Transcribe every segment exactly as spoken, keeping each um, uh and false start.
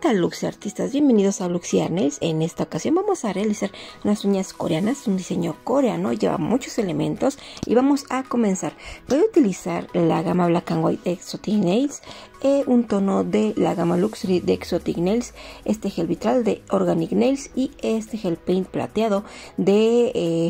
tal, Luxie artistas? Bienvenidos a Luxie Art Nails. En esta ocasión vamos a realizar unas uñas coreanas, un diseño coreano, lleva muchos elementos y vamos a comenzar. Voy a utilizar la gama Black and White Exotic Nails, eh, un tono de la gama Luxury de Exotic Nails, este gel vitral de Organic Nails y este gel paint plateado de eh,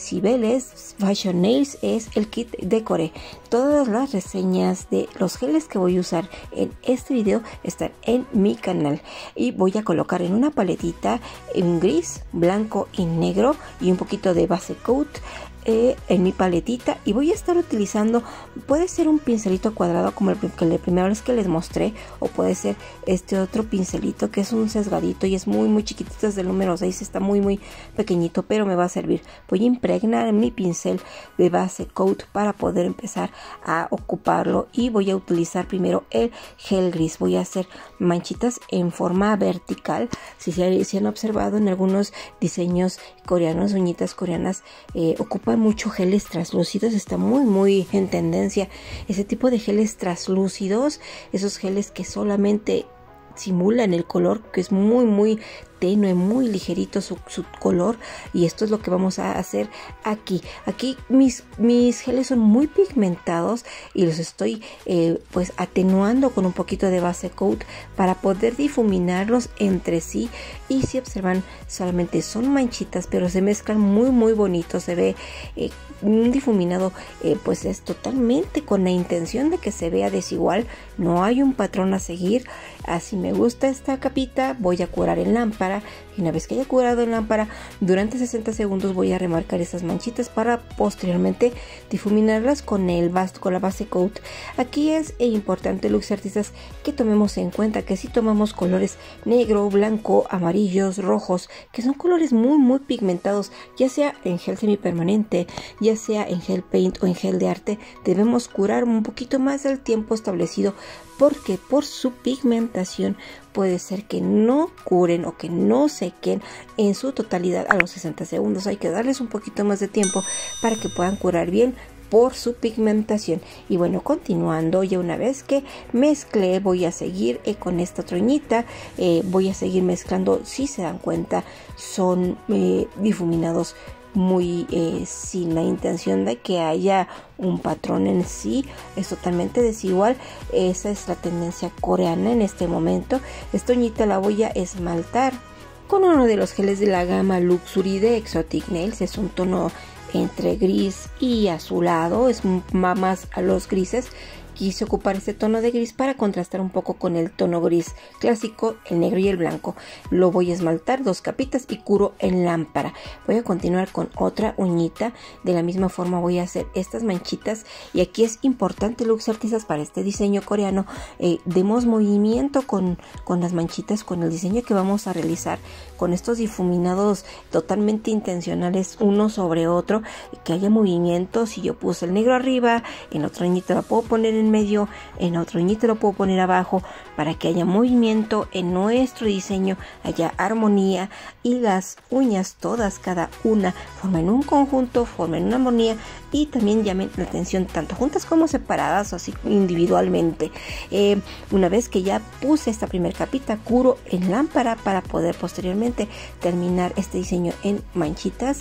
Cibeles Fashion Nails. Es el kit de Core. Todas las reseñas de los geles que voy a usar en este video están en mi canal y voy a colocar en una paletita un gris, blanco y negro y un poquito de base coat eh, en mi paletita, y voy a estar utilizando, puede ser un pincelito cuadrado como el que la primera vez que les mostré, o puede ser este otro pincelito que es un sesgadito y es muy muy chiquitito, es del número seis, está muy muy pequeñito, pero me va a servir. Voy a impregnar mi pincel de base coat para poder empezar a ocuparlo y voy a utilizar primero el gel gris. Voy a hacer manchitas en forma vertical. Si se si han observado en algunos diseños coreanos, uñitas coreanas eh, ocupan mucho geles translúcidos, está muy muy en tendencia ese tipo de geles translúcidos, esos geles que solamente simulan el color, que es muy muy tenue, muy ligerito su, su color, y esto es lo que vamos a hacer aquí. Aquí mis, mis geles son muy pigmentados y los estoy eh, pues atenuando con un poquito de base coat para poder difuminarlos entre sí, y si observan solamente son manchitas pero se mezclan muy muy bonito, se ve eh, un difuminado eh, pues es totalmente con la intención de que se vea desigual, no hay un patrón a seguir. Así me gusta esta capita. Voy a curar en lámpara y una vez que haya curado en lámpara durante sesenta segundos voy a remarcar esas manchitas para posteriormente difuminarlas con el base, con la base coat. Aquí es importante, Luxie artistas, que tomemos en cuenta que si tomamos colores negro, blanco, amarillos, rojos, que son colores muy muy pigmentados, ya sea en gel semipermanente, ya sea en gel paint o en gel de arte, debemos curar un poquito más del tiempo establecido, porque por su pigmentación puede ser que no curen o que no sequen en su totalidad a los sesenta segundos. Hay que darles un poquito más de tiempo para que puedan curar bien por su pigmentación. Y bueno, continuando, ya una vez que mezclé, voy a seguir eh, con esta otra uñita, eh, voy a seguir mezclando. Si se dan cuenta, son eh, difuminados muy eh, sin la intención de que haya un patrón en sí, es totalmente desigual. Esa es la tendencia coreana en este momento. Esta uñita la voy a esmaltar con uno de los geles de la gama Luxury de Exotic Nails. Es un tono entre gris y azulado, es más a los grises. Quise ocupar este tono de gris para contrastar un poco con el tono gris clásico, el negro y el blanco. Lo voy a esmaltar dos capitas y curo en lámpara. Voy a continuar con otra uñita. De la misma forma voy a hacer estas manchitas, y aquí es importante, Luxie artistas, para este diseño coreano, eh, demos movimiento con, con las manchitas, con el diseño que vamos a realizar, con estos difuminados totalmente intencionales uno sobre otro, que haya movimiento. Si yo puse el negro arriba, en otra uñita la puedo poner en medio, en otro uñita lo puedo poner abajo, para que haya movimiento en nuestro diseño, haya armonía, y las uñas todas, cada una, formen un conjunto, formen una armonía y también llamen la atención tanto juntas como separadas o así individualmente. Eh, una vez que ya puse esta primera capita, curo en lámpara para poder posteriormente terminar este diseño en manchitas.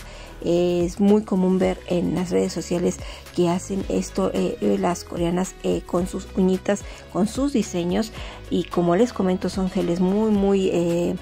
Es muy común ver en las redes sociales que hacen esto eh, las coreanas eh, con sus uñitas, con sus diseños, y como les comento, son geles muy muy eh,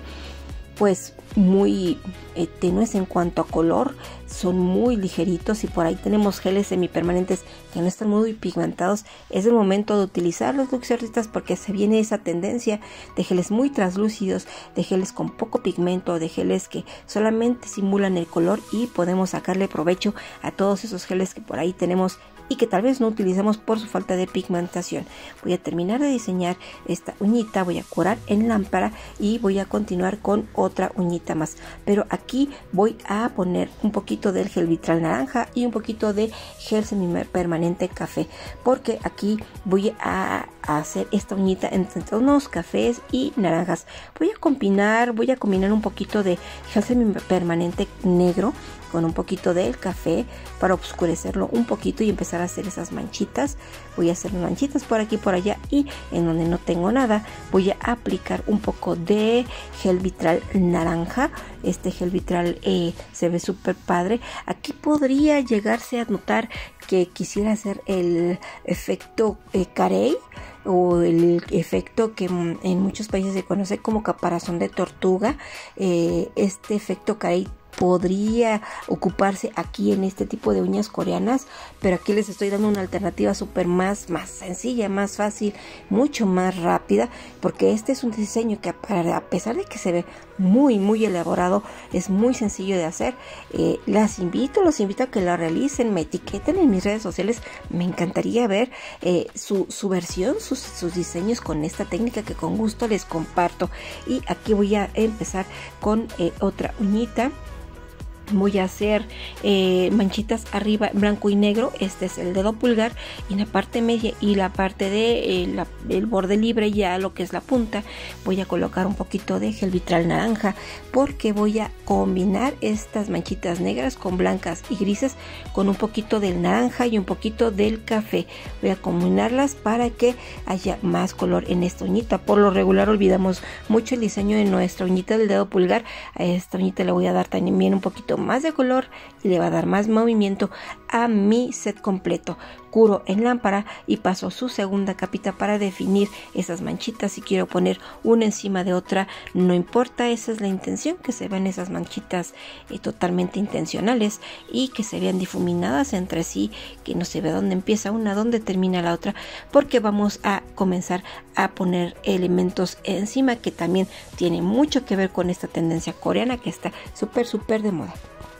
pues muy eh, tenues en cuanto a color, son muy ligeritos, y por ahí tenemos geles semipermanentes que no están muy pigmentados. Es el momento de utilizarlos, Luxie artistas, porque se viene esa tendencia de geles muy translúcidos, de geles con poco pigmento, de geles que solamente simulan el color, y podemos sacarle provecho a todos esos geles que por ahí tenemos y que tal vez no utilizamos por su falta de pigmentación. Voy a terminar de diseñar esta uñita, voy a curar en lámpara y voy a continuar con otra uñita más, pero aquí voy a poner un poquito del gel vitral naranja y un poquito de gel semipermanente café, porque aquí voy a hacer esta uñita entre tonos cafés y naranjas. Voy a combinar, voy a combinar un poquito de gel semipermanente negro con un poquito del café para oscurecerlo un poquito y empezar a hacer esas manchitas. Voy a hacer manchitas por aquí y por allá, y en donde no tengo nada voy a aplicar un poco de gel vitral naranja. Este gel vitral eh, se ve súper padre. Aquí podría llegarse a notar que quisiera hacer el efecto eh, carey, o el efecto que en muchos países se conoce como caparazón de tortuga. Eh, este efecto carey podría ocuparse aquí en este tipo de uñas coreanas, pero aquí les estoy dando una alternativa súper más, más sencilla, más fácil, mucho más rápida, porque este es un diseño que a pesar de que se ve muy muy elaborado, es muy sencillo de hacer. Eh, las invito, los invito a que lo realicen, me etiqueten en mis redes sociales, me encantaría ver eh, su, su versión, sus, sus diseños con esta técnica que con gusto les comparto. Y aquí voy a empezar con eh, otra uñita. Voy a hacer eh, manchitas arriba blanco y negro. Este es el dedo pulgar, y en la parte media y la parte de eh, la, del borde libre, ya lo que es la punta, voy a colocar un poquito de gel vitral naranja, porque voy a combinar estas manchitas negras con blancas y grises con un poquito del naranja y un poquito del café. Voy a combinarlas para que haya más color en esta uñita. Por lo regular olvidamos mucho el diseño de nuestra uñita del dedo pulgar. A esta uñita le voy a dar también un poquito más de color y le va a dar más movimiento a mi set completo. Curo en lámpara y paso su segunda capita para definir esas manchitas. Si quiero poner una encima de otra, no importa, esa es la intención, que se vean esas manchitas eh, totalmente intencionales y que se vean difuminadas entre sí, que no se vea dónde empieza una, dónde termina la otra, porque vamos a comenzar a poner elementos encima, que también tiene mucho que ver con esta tendencia coreana que está súper súper de moda.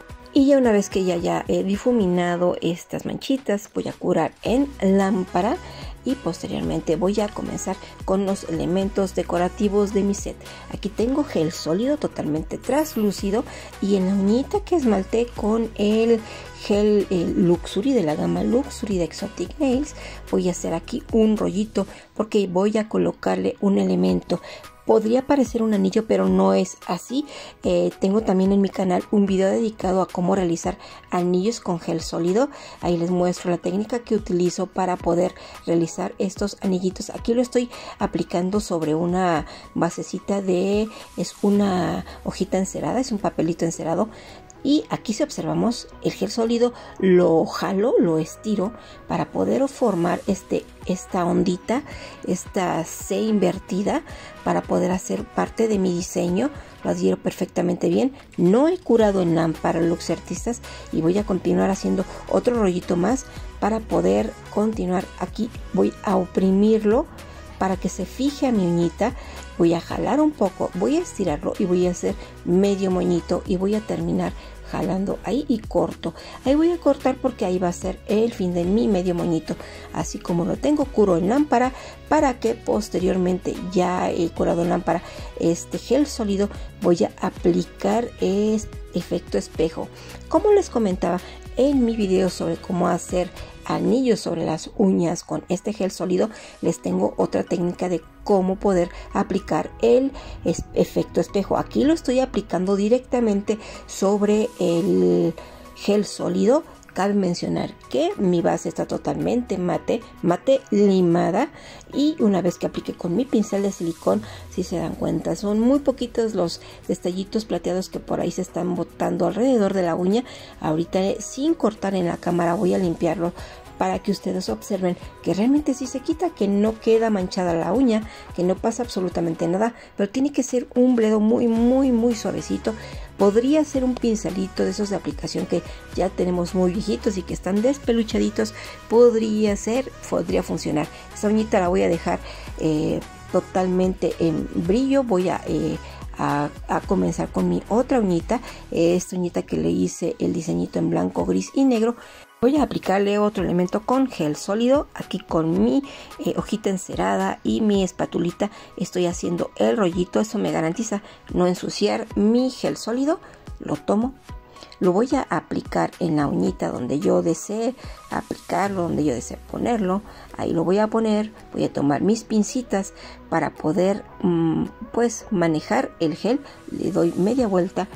Y ya una vez que ya haya eh, difuminado estas manchitas, voy a curar en lámpara y posteriormente voy a comenzar con los elementos decorativos de mi set. Aquí tengo gel sólido totalmente translúcido, y en la uñita que esmalté con el gel eh, Luxury de la gama Luxury de Exotic Nails, voy a hacer aquí un rollito porque voy a colocarle un elemento. Podría parecer un anillo, pero no es así. Eh, tengo también en mi canal un video dedicado a cómo realizar anillos con gel sólido. Ahí les muestro la técnica que utilizo para poder realizar estos anillitos. Aquí lo estoy aplicando sobre una basecita de, es una hojita encerada, es un papelito encerado. Y aquí, si observamos el gel sólido, lo jalo, lo estiro para poder formar este, esta ondita, esta C invertida, para poder hacer parte de mi diseño. Lo adhiero perfectamente bien. No he curado en lámpara, Lux Artistas, y voy a continuar haciendo otro rollito más para poder continuar. Aquí voy a oprimirlo para que se fije a mi uñita. Voy a jalar un poco, voy a estirarlo y voy a hacer medio moñito, y voy a terminar jalando ahí y corto. Ahí voy a cortar porque ahí va a ser el fin de mi medio moñito. Así como lo tengo, curo en lámpara para que posteriormente, ya he curado en lámpara este gel sólido, voy a aplicar este efecto espejo. Como les comentaba en mi video sobre cómo hacer anillos sobre las uñas con este gel sólido, les tengo otra técnica de cómo poder aplicar el es efecto espejo. Aquí lo estoy aplicando directamente sobre el gel sólido. Cabe mencionar que mi base está totalmente mate, mate limada, y una vez que aplique con mi pincel de silicón, si se dan cuenta, son muy poquitos los detallitos plateados que por ahí se están botando alrededor de la uña. Ahorita, sin cortar en la cámara, voy a limpiarlo para que ustedes observen que realmente sí se quita, que no queda manchada la uña, que no pasa absolutamente nada, pero tiene que ser un bledo muy muy muy suavecito. Podría ser un pincelito de esos de aplicación que ya tenemos muy viejitos y que están despeluchaditos, podría ser, podría funcionar. Esta uñita la voy a dejar eh, totalmente en brillo. Voy a eh, A, a comenzar con mi otra uñita, esta uñita que le hice el diseñito en blanco, gris y negro. Voy a aplicarle otro elemento con gel sólido. Aquí con mi eh, hojita encerada y mi espatulita estoy haciendo el rollito. Eso me garantiza no ensuciar mi gel sólido. Lo tomo, lo voy a aplicar en la uñita donde yo desee aplicarlo, donde yo desee ponerlo. Ahí lo voy a poner. Voy a tomar mis pincitas para poder mmm, pues manejar el gel. Le doy media vuelta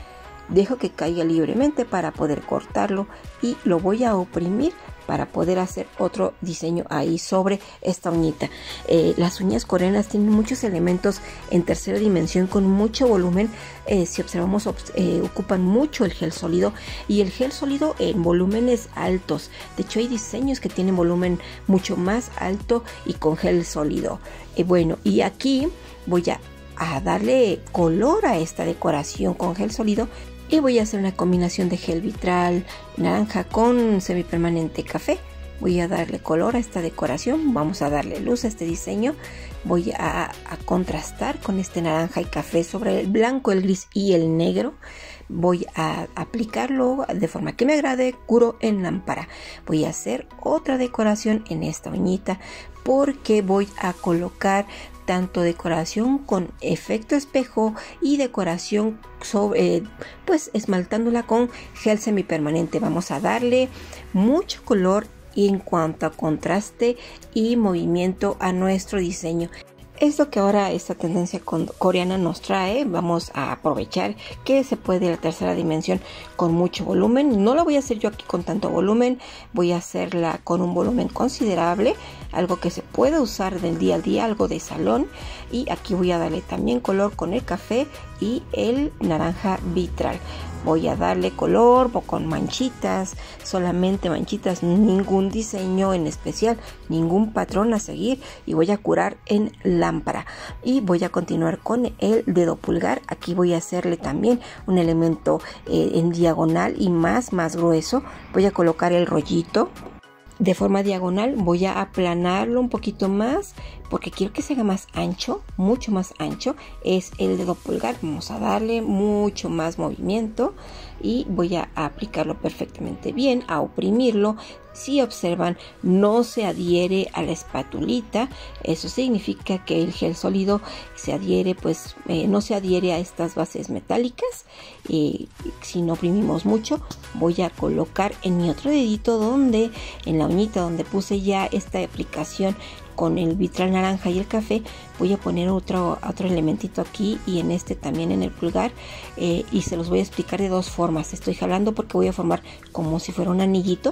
dejo que caiga libremente para poder cortarlo y lo voy a oprimir para poder hacer otro diseño ahí sobre esta uñita. Eh, las uñas coreanas tienen muchos elementos en tercera dimensión con mucho volumen. Eh, si observamos, eh, ocupan mucho el gel sólido, y el gel sólido en volúmenes altos. De hecho, hay diseños que tienen volumen mucho más alto y con gel sólido. Eh, bueno, y aquí voy a, a darle color a esta decoración con gel sólido. Y voy a hacer una combinación de gel vitral naranja con semipermanente café. Voy a darle color a esta decoración, vamos a darle luz a este diseño. Voy a, a contrastar con este naranja y café sobre el blanco, el gris y el negro. Voy a aplicarlo de forma que me agrade, curo en lámpara. Voy a hacer otra decoración en esta uñita porque voy a colocar tanto decoración con efecto espejo y decoración sobre, eh, pues esmaltándola con gel semipermanente. Vamos a darle mucho color y en cuanto a contraste y movimiento a nuestro diseño. Es lo que ahora esta tendencia coreana nos trae. Vamos a aprovechar que se puede la tercera dimensión con mucho volumen. No la voy a hacer yo aquí con tanto volumen, voy a hacerla con un volumen considerable, algo que se puede usar del día a día, algo de salón. Y aquí voy a darle también color con el café y el naranja vitral. Voy a darle color con manchitas, solamente manchitas, ningún diseño en especial, ningún patrón a seguir, y voy a curar en lámpara. Y voy a continuar con el dedo pulgar. Aquí voy a hacerle también un elemento eh, en diagonal y más, más grueso. Voy a colocar el rollito de forma diagonal, voy a aplanarlo un poquito más porque quiero que se haga más ancho, mucho más ancho. Es el dedo pulgar, vamos a darle mucho más movimiento y voy a aplicarlo perfectamente bien, a oprimirlo. Si observan, no se adhiere a la espatulita, eso significa que el gel sólido se adhiere, pues eh, no se adhiere a estas bases metálicas. Y si no oprimimos mucho, voy a colocar en mi otro dedito, donde en la uñita donde puse ya esta aplicación con el vitral naranja y el café, voy a poner otro, otro elementito aquí, y en este también en el pulgar, eh, y se los voy a explicar de dos formas. Estoy jalando porque voy a formar como si fuera un anillito,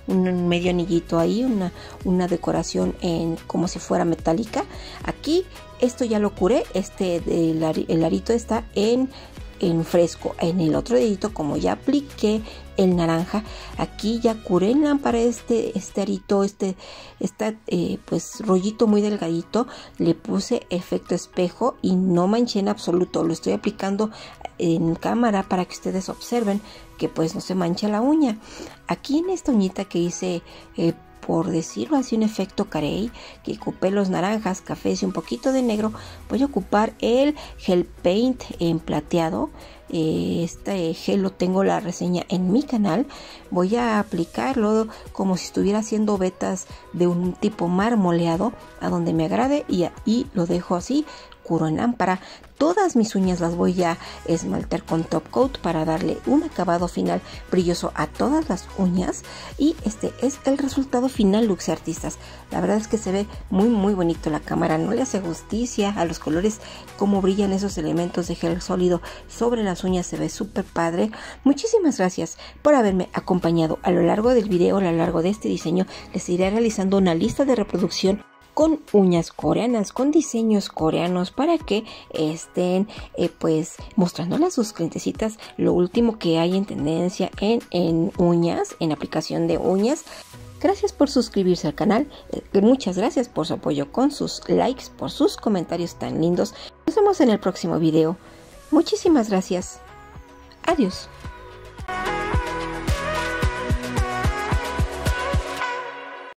un medio anillito ahí, una, una decoración en, como si fuera metálica. Aquí esto ya lo curé, este el, el arito está en en fresco. En el otro dedito, como ya apliqué el naranja, aquí ya curé en lámpara este, este arito, este, este eh, pues rollito muy delgadito. Le puse efecto espejo y no manché en absoluto. Lo estoy aplicando en cámara para que ustedes observen que pues no se mancha la uña. Aquí en esta uñita que hice, eh, por decirlo así, un efecto carey, que ocupé los naranjas, cafés y un poquito de negro, voy a ocupar el gel paint en plateado. Eh, este gel lo tengo la reseña en mi canal. Voy a aplicarlo como si estuviera haciendo vetas de un tipo marmoleado, a donde me agrade, y, y lo dejo así, curo en lámpara. Todas mis uñas las voy a esmaltar con top coat para darle un acabado final brilloso a todas las uñas. Y este es el resultado final, Luxe Artistas. La verdad es que se ve muy muy bonito. La cámara no le hace justicia a los colores, como brillan esos elementos de gel sólido sobre las uñas, se ve súper padre. Muchísimas gracias por haberme acompañado a lo largo del video. A lo largo de este diseño les iré realizando una lista de reproducción con uñas coreanas, con diseños coreanos, para que estén eh, pues mostrándole a sus clientecitas lo último que hay en tendencia en, en uñas, en aplicación de uñas. Gracias por suscribirse al canal, eh, muchas gracias por su apoyo con sus likes, por sus comentarios tan lindos. Nos vemos en el próximo video. Muchísimas gracias. Adiós.